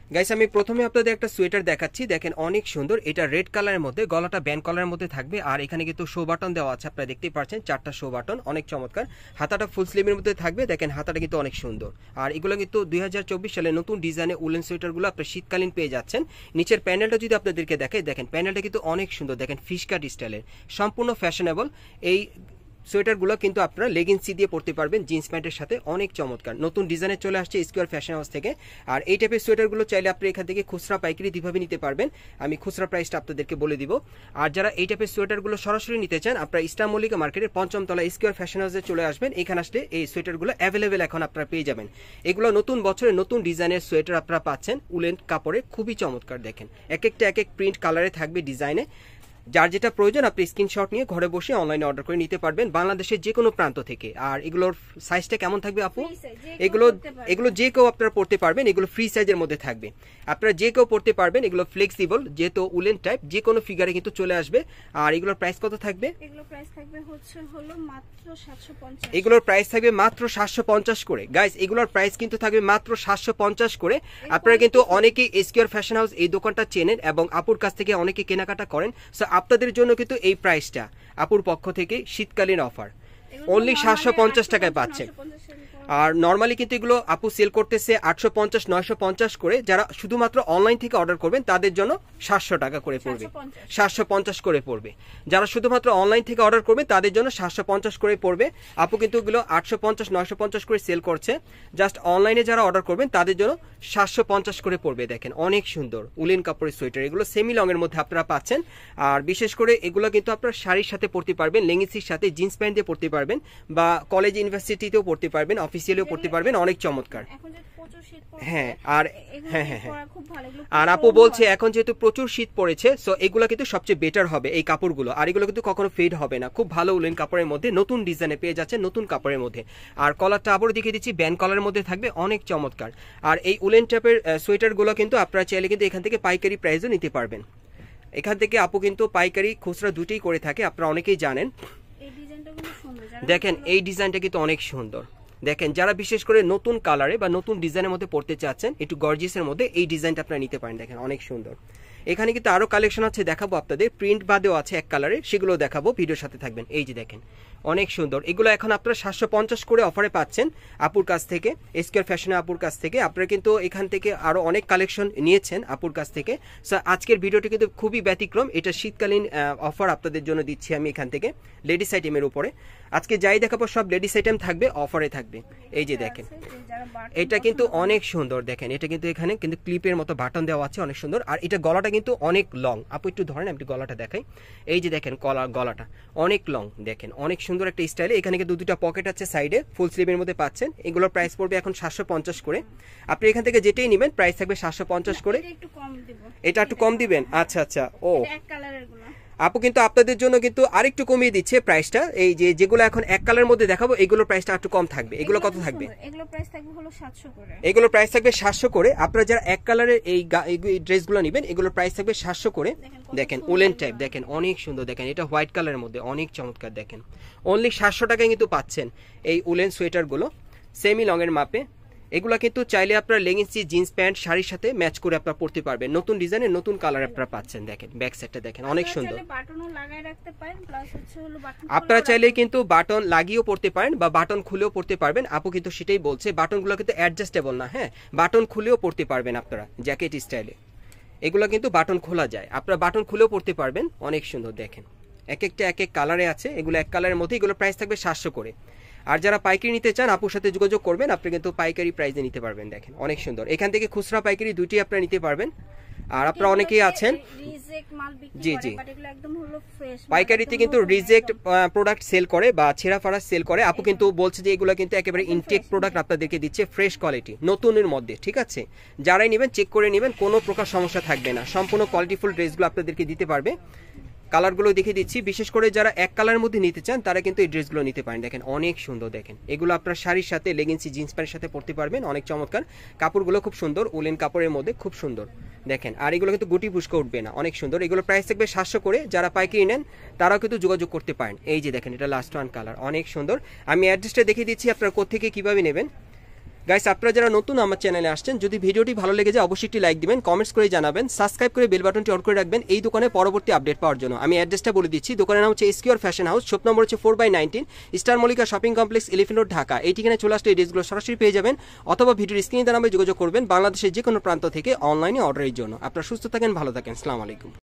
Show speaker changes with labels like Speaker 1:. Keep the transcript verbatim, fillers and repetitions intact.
Speaker 1: Guys আমি প্রথমে আপনাদের একটা সোয়েটার দেখাচ্ছি, দেখেন অনেক সুন্দর। এটা রেড কালারের মধ্যে, গলাটা ব্যান্ড কালারের মধ্যে থাকবে, আর এখানে কিন্তু শো বাটন দেওয়া আছে, আপনারা দেখতেই পাচ্ছেন চারটা শো বাটন, অনেক চমৎকার। হাতাটা ফুল স্লিভের মধ্যে থাকবে, দেখেন হাতাটা কিন্তু অনেক সুন্দর। আর এগুলো কিন্তু দুই হাজার চব্বিশ সালে নতুন ডিজাইনে উলেন সোয়েটারগুলো আপনার শীতকালীন পেয়ে যাচ্ছেন। নিচের প্যানেলটা যদি আপনাদেরকে দেখাই, দেখেন প্যানেলটা কিন্তু অনেক সুন্দর, দেখেন ফিশ কাট স্টাইলের, সম্পূর্ণ ফ্যাশনেবল। এই সোয়েটারগুলো কিন্তু আপনারা লেগিংসি দিয়ে পরতে পারবেন জিন্স প্যান্টের সাথে, অনেক চমৎকার। নতুন ডিজাইনে চলে আসছে স্কোয়ার ফ্যাশন হাউস থেকে। আর এই টাইপের সোয়েটারগুলো চাইলে আপনি এখান থেকে খুচরা পাইকারি দুইভাবে নিতে পারবেন, আমি খুচরা প্রাইসটা আপনাদেরকে বলে দিব। আর যারা এই টাইপের সোয়েটারগুলো সরাসরি নিতে চান, আপনারা ইস্টার মল্লিকা মার্কেটের পঞ্চম তলা স্কোয়ার ফ্যাশন হাউসে চলে আসবেন। এখানে আসলে এই সোয়েটারগুলো অ্যাভেলেবেল এখন আপনারা পেয়ে যাবেন। এগুলো নতুন বছরের নতুন ডিজাইনের সোয়েটার আপনারা পাচ্ছেন উলেন কাপড়ে, খুবই চমৎকার। দেখেন এক একটা এক এক প্রিন্ট কালারে থাকবে ডিজাইনে। যার যেটা প্রয়োজন আপনি স্ক্রিনশট নিয়ে ঘরে বসে অনলাইনে অর্ডার করে নিতে পারবেন বাংলাদেশের যে কোনো প্রান্ত থেকে। আর এগুলোর সাইজটা কেমন থাকবে আপু? এগুলো এগুলো যে কেউ আপনারা পড়তে পারবেন, এগুলো ফ্রি সাইজের মধ্যে থাকবে, আপনারা যে কেউ পড়তে পারবেন। এগুলো ফ্লেক্সিবল, যেহেতু উলেন টাইপ, যে কোনো ফিগারে কিন্তু চলে আসবে। আর এগুলোর প্রাইস কত থাকবে?
Speaker 2: এগুলোর প্রাইস থাকবে হচ্ছে হলো মাত্র সাতশো পঞ্চাশ।
Speaker 1: এগুলোর প্রাইস থাকবে মাত্র সাতশো পঞ্চাশ করে। গাইস এগুলোর প্রাইস কিন্তু থাকবে মাত্র সাতশো পঞ্চাশ করে। আপনারা কিন্তু অনেকেই স্কোয়ার ফ্যাশন হাউস এই দোকানটা চেনেন এবং আপুর কাছ থেকে অনেকে কেনাকাটা করেন, সো আপনাদের জন্য কিন্তু এই প্রাইসটা আপুর পক্ষ থেকে শীতকালীন অফার অনলি সাতশো পঞ্চাশ টাকায় পাচ্ছেন। আর নর্মালি কিন্তু এগুলো আপু সেল করতেছে আটশো পঞ্চাশ নয়শো পঞ্চাশ করে। যারা শুধুমাত্র অনলাইন থেকে অর্ডার করবেন তাদের জন্য সাতশো টাকা করে পড়বে, সাতশো পঞ্চাশ করে পড়বে। যারা শুধুমাত্র অনলাইন থেকে অর্ডার করবে তাদের জন্য সাতশো পঞ্চাশ করে পড়বে। আপু কিন্তু এগুলো আটশো পঞ্চাশ নয়শো পঞ্চাশ করে সেল করছে, জাস্ট অনলাইনে যারা অর্ডার করবেন তাদের জন্য সাতশো পঞ্চাশ করে পড়বে। দেখেন অনেক সুন্দর উলেন কাপড়ের সোয়েটার, এগুলো সেমি লং এর মধ্যে আপনারা পাচ্ছেন। আর বিশেষ করে এগুলো কিন্তু আপনারা শাড়ির সাথে পরতে পারবেন, লেগিংসের সাথে জিন্স প্যান্ট দিয়ে পরতে পারবেন, বা কলেজ ইউনিভার্সিটিতেও পরতে পারবেন, অফিসিয়ালিও পড়তে পারবেন, অনেক চমৎকার। হ্যাঁ আর হ্যাঁ হ্যাঁ হ্যাঁ আর আপু বলছে এখন যেহেতু প্রচুর শীত পড়েছে, সো এগুলো কিন্তু সবচেয়ে বেটার হবে এই কাপড়গুলো। আর এগুলো কিন্তু কখনো ফেড হবে না, খুব ভালো উলেন কাপড়ের মধ্যে নতুন ডিজাইনে পেয়ে যাচ্ছে, নতুন কাপড়ের মধ্যে। আর কলারটা আবারও দেখিয়ে দিচ্ছি, ব্যান্ড কলারের মধ্যে থাকবে, অনেক চমৎকার। আর এই উলেন টাইপের সোয়েটারগুলো কিন্তু আপনারা চাইলে কিন্তু এখান থেকে পাইকারি প্রাইসও নিতে পারবেন। এখান থেকে আপু কিন্তু পাইকারি খুচরা দুটোই করে থাকে, আপনারা অনেকেই জানেন। দেখেন এই ডিজাইনটা কিন্তু অনেক সুন্দর। দেখেন যারা বিশেষ করে নতুন কালারে বা নতুন ডিজাইনের মধ্যে পড়তে চাচ্ছেন, একটু গর্জিয়াসের মধ্যে, এই ডিজাইনটা আপনারা নিতে পারেন। দেখেন অনেক সুন্দর। এখানে কিন্তু আরো কালেকশন আছে, দেখাবো আপনাদের, প্রিন্ট বাদেও আছে এক কালারে, সেগুলো দেখাবো, ভিডিওর সাথে থাকবেন। এই যে দেখেন অনেক সুন্দর, এগুলো এখন আপনারা সাতশো পঞ্চাশ করে অফারে পাচ্ছেন আপুর কাছ থেকে, স্কোয়ার ফ্যাশনে আপুর কাছ থেকে। আপনারা কিন্তু এখান থেকে আরো অনেক কালেকশন নিয়েছেন আপুর কাছ থেকে। সো আজকের ভিডিওটি কিন্তু খুবই ব্যতিক্রম, এটা শীতকালীন অফার আপনাদের জন্য দিচ্ছি আমি এখান থেকে লেডিস আইটেমের উপরে। আজকে যাই দেখাবো সব লেডিস আইটেম থাকবে, অফারে থাকবে। এই যে দেখেন এটা কিন্তু অনেক সুন্দর, দেখেন এটা কিন্তু এখানে কিন্তু ক্লিপের মতো বাটন দেওয়া আছে, অনেক সুন্দর। আর এটা গলাটা কিন্তু অনেক লং, আপু একটু ধরেন আমি একটু গলাটা দেখাই। এই যে দেখেন গলা গলাটা অনেক লং, দেখেন অনেক সুন্দর একটা স্টাইলে। এখানে কিন্তু দুটো পকেট আছে সাইডে, ফুল স্লিভের মধ্যে পাচ্ছেন। এগুলোর প্রাইস পড়বে এখন সাতশো পঞ্চাশ করে। আপনি এখান থেকে যেটাই নেবেন প্রাইস থাকবে সাতশো পঞ্চাশ করে। এটা একটু কম দিবেন? আচ্ছা আচ্ছা। ও আপু কিন্তু আপনাদের জন্য কিন্তু আরেকটু কমিয়ে দিচ্ছে প্রাইসটা। এই যে যেগুলো এখন এক কালারের মধ্যে দেখাবো এগুলোর প্রাইসটা একটু কম থাকবে। এগুলো কত থাকবে?
Speaker 2: এগুলো প্রাইস থাকবে হলো সাতশো করে।
Speaker 1: এগুলো প্রাইস থাকবে সাতশো করে। আপনারা যারা এক কালারের এই ড্রেসগুলো নেবেন এগুলোর প্রাইস থাকবে সাতশো করে। দেখেন উলেন টাইপ, দেখেন অনেক সুন্দর। দেখেন এটা হোয়াইট কালারের মধ্যে অনেক চমৎকার। দেখেন অনলি সাতশো টাকায় কিন্তু পাচ্ছেন এই উলেন সোয়েটারগুলো সেমি লং এর মাপে। এগুলো কিন্তু চাইলে আপনারা লেগিংসি জিন্স প্যান্ট শাড়ির সাথে ম্যাচ করে আপনারা পরতে পারবেন, নতুন ডিজাইনের নতুন কালার আপনারা পাচ্ছেন। দেখেন ব্যাক সাইডটা দেখেন অনেক সুন্দর। আপনারা চাইলে কিন্তু বাটন লাগিয়েও পড়তে পারেন বা বাটন খুলেও পড়তে পারবেন। আপু কিন্তু সেটাই বলছে, বাটনগুলো কিন্তু অ্যাডজাস্টেবল না, হ্যাঁ বাটন খুলেও পড়তে পারবেন আপনারা জ্যাকেট স্টাইলে। এগুলো কিন্তু বাটন খোলা যায়, আপনারা বাটন খুলেও পড়তে পারবেন, অনেক সুন্দর। দেখেন এক একটা এক এক কালারে আছে, এগুলো এক কালারের মধ্যে। এগুলো প্রাইস থাকবে সাতশো করে। আর যারা পাইকারি নিতে চান আপুর সাথে যোগাযোগ করবেন, আপনি কিন্তু পাইকারি প্রাইসে নিতে পারবেন। দেখেন অনেক সুন্দর, এখান থেকে খুচরা পাইকারি দুইটি আপনারা নিতে পারবেন। আর আপনারা অনেকেই আছেন জি জি পাইকারিতে কিন্তু রিজেক্ট প্রোডাক্ট সেল করে বা ছেঁড়া ফাড়া সেল করে। আপু কিন্তু বলছে যে এগুলো কিন্তু একেবারে ইনটেক প্রোডাক্ট আপনাদেরকে দিচ্ছে, ফ্রেশ কোয়ালিটি, নতুনের মধ্যে, ঠিক আছে? যারাই নেবেন চেক করে নেবেন, কোনো প্রকার সমস্যা থাকবে না, সম্পূর্ণ কোয়ালিটিফুল ড্রেসগুলো আপনাদেরকে দিতে পারবে। কালারগুলো দেখিয়ে দিচ্ছি, বিশেষ করে যারা এক কালারের মধ্যে নিতে চান তারা কিন্তু এই ড্রেসগুলো নিতে পারেন। দেখেন অনেক সুন্দর, দেখেন এগুলো আপনার শাড়ির সাথে লেগিংসি জিন্স প্যান্টের সাথে পরতে পারবেন, অনেক চমৎকার। কাপড়গুলো খুব সুন্দর, উলেন কাপড়ের মধ্যে খুব সুন্দর। দেখেন আর এগুলো কিন্তু গুটি ফুসকা উঠবে না, অনেক সুন্দর। এগুলো প্রাইস থাকবে সাতশো করে। যারা পাইকারি নেন তারাও কিন্তু যোগাযোগ করতে পারেন। এই যে দেখেন এটা লাস্ট ওয়ান কালার, অনেক সুন্দর। আমি অ্যাড্রেসটা দেখিয়ে দিচ্ছি আপনারা কোথেকে কীভাবে নেবেন। গাইস আপনারা যারা নতুন আমার চ্যানেলে আসছেন, যদি ভিডিওটি ভালো লেগে যায় অবশ্যই একটি লাইক দিবেন, কমেন্টস করে জানাবেন, সাবস্ক্রাইব করে বেল বাটনটি অন করে রাখবেন এই দোকানে পরবর্তী আপডেট পাওয়ার জন্য। আমি অ্যাড্রেসটা বলে দিচ্ছি, দোকানের নাম হচ্ছে SQR fashion house, shop number হচ্ছে four by nineteen, star Mallika shopping complex, elephant road, Dhaka. এই ঠিকানায় চলে আসলে এই ড্রেসগুলো সরাসরি পেয়ে যাবেন, অথবা ভিডিওর স্ক্রিনে দেওয়া নাম্বারে যোগাযোগ করবেন বাংলাদেশের যে কোনো প্রান্ত থেকে অনলাইনে অর্ডারের জন্য। আপনারা সুস্থ থাকেন, ভালো থাকেন, আসসালামু আলাইকুম।